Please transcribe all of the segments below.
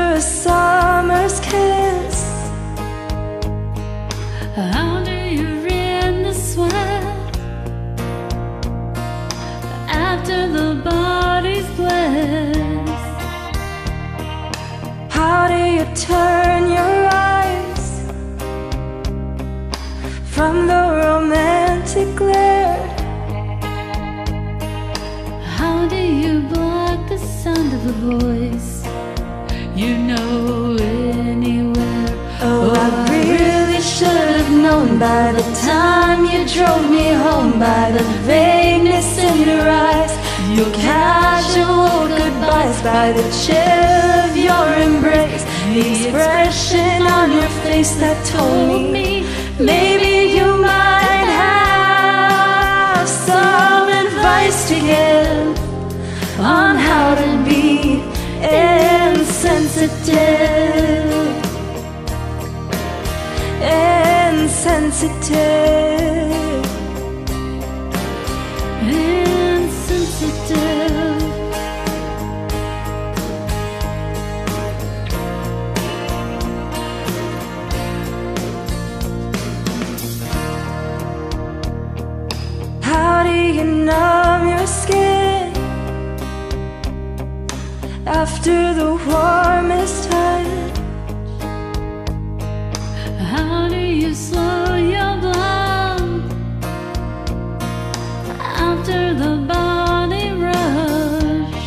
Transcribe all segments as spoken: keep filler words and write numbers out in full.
a summer's kiss. How do you rid the sweat after the body's blessed? How do you turn your eyes from the romantic glare? How do you block the sound of a voice you know anywhere? Oh, I really should have known by the time you drove me home, by the vagueness in your eyes, your casual goodbyes, by the chill of your embrace, the expression on your face that told me maybe you might have some advice to give on how to be insensitive. Insensitive. Insensitive. How do you numb your skin after the warmest touch? How do you slow your blood after the body rush?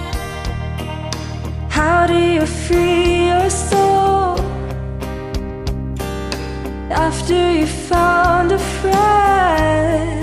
How do you free your soul after you found a friend?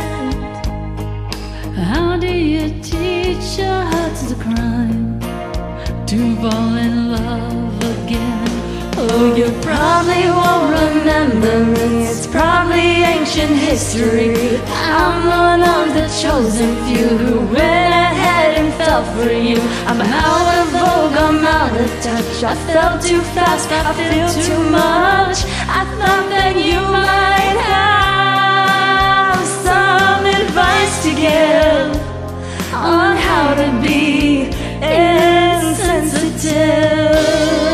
How do you teach your heart to crime, to fall in love again? Oh, you probably won't remember me, it's probably ancient history. I'm one of the chosen few who went ahead and fell for you. I'm out of vogue, I'm out of touch. I felt too fast, I feel too much. I thought that you might have some advice to give on how to be insensitive.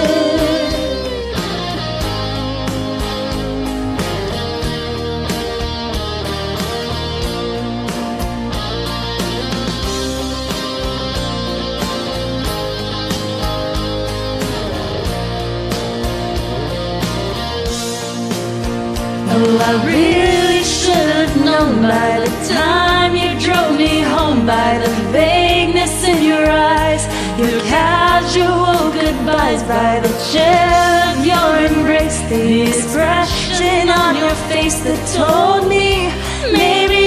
Oh, I really should have known by the time you drove me home, by the vagueness in your eyes, your casual goodbyes, by the chill of your embrace, the expression on your face that told me maybe